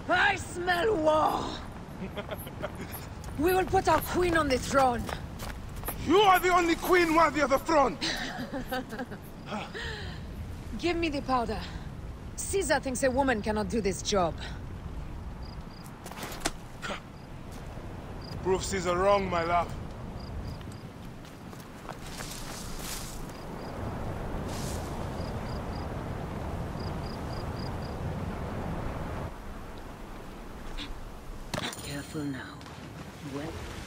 I smell war! We will put our queen on the throne. You are the only queen worthy of the throne! Give me the powder. Caesar thinks a woman cannot do this job. Prove Caesar wrong, my love. Careful now. Well...